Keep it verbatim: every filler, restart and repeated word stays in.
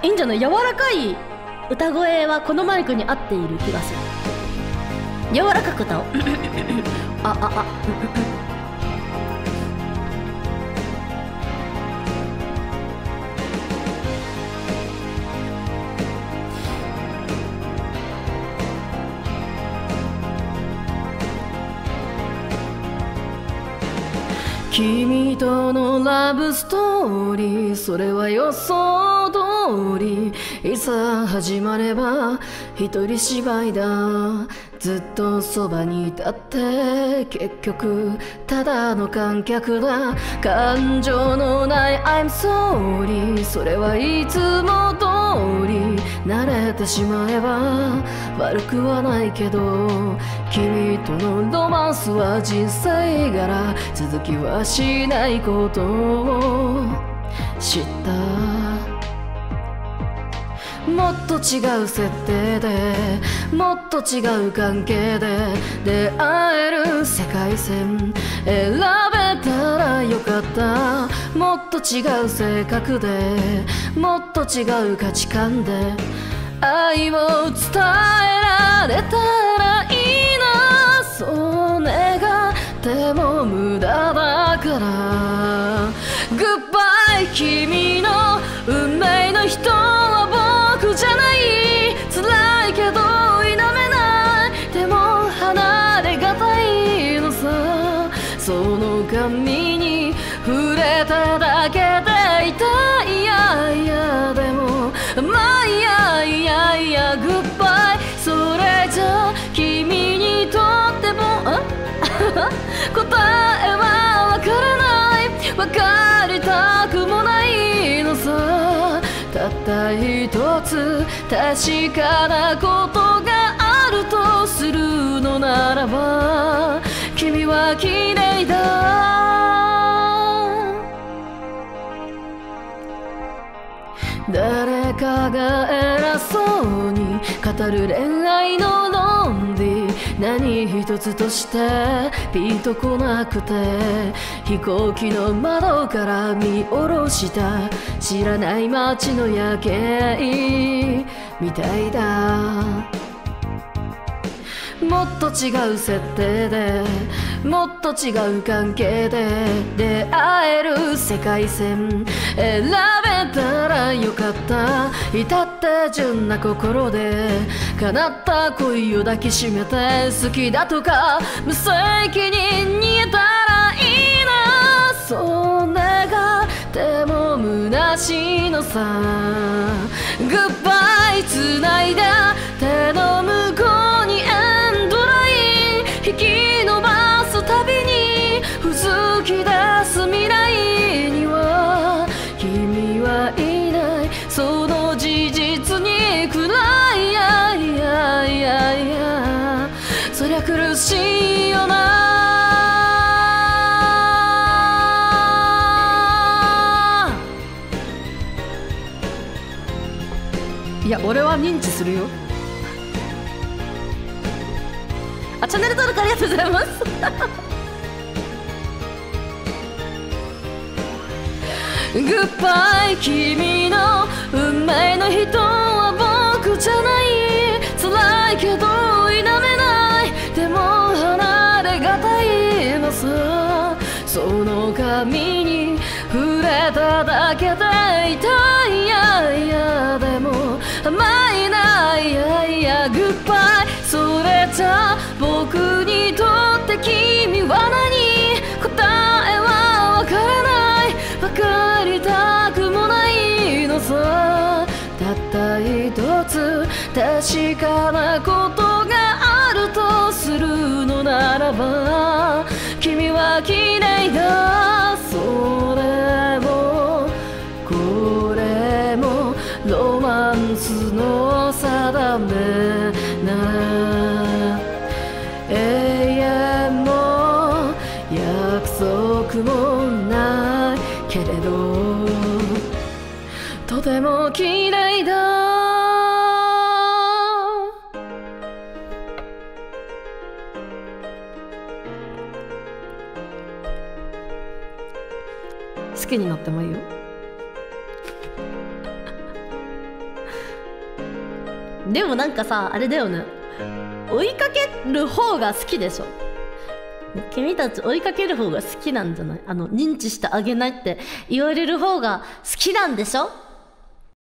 いいんじゃない？柔らかい歌声はこのマイクに合っている気がする。柔らかく歌おう。あああ君とのラブストーリー、それは予想通り、いざ始まれば一人芝居だ。ずっとそばにいたって結局ただの観客だ。感情のない I'm sorry、 それはいつも通り、慣れてしまえば悪くはないけど、君とのロマンスは人生柄、続きはしないことを知った。もっと違う設定でもっと違う関係で出会える世界線選べたらよかった。もっと違う性格でもっと違う価値観で愛を伝えられたらいいな。そう願っても無駄だから。グッバイ君の運命の人は僕じゃない。辛いけど否めない、でも離れがたいのさ。その髪に触れただけで痛い、いやいやでもまあいやいやいやグッバイ。それじゃ君にとっても答えはわからない、わかりたくもないのさ。たった一つ確かなことがあるとするのならば、君は綺麗だ。誰かが偉そうに語る恋愛の論理、何一つとしてピンとこなくて、飛行機の窓から見下ろした知らない街の夜景みたいだ。もっと違う設定でもっと違う関係で出会える世界線選べたらよかった。至って純な心で叶った恋を抱きしめて、好きだとか無責任に言えたらいいな。そう願っても虚しいのさ。グッバイ繋いだ手の向こうにエンドライン引き伸ばすたびにうずき出す未来には君はいない、その事実に暗い、いやいやいやいやそりゃ苦しいよな。いや俺は認知するよ。あ、チャンネル登録ありがとうございます。グッバイ君の運命の人は僕じゃない。辛いけど否めない、でも離れがたいのさ。その髪に触れただけで痛い、いやいやでも甘いな、いやいやグッバイ。それじゃ僕にとって君は何、答えはわからない、わかりたくもないのさ。たった一つ確かなことがあるとするのならば、君は綺麗だ。それもこれもロマンスの定めなら、永遠も約束もないけれどとても綺麗だ。好きになってもいいよ。 でもなんかさあれだよね、追いかける方が好きでしょ。君たち追いかける方が好きなんじゃない？あの認知してあげないって言われる方が好きなんでしょ。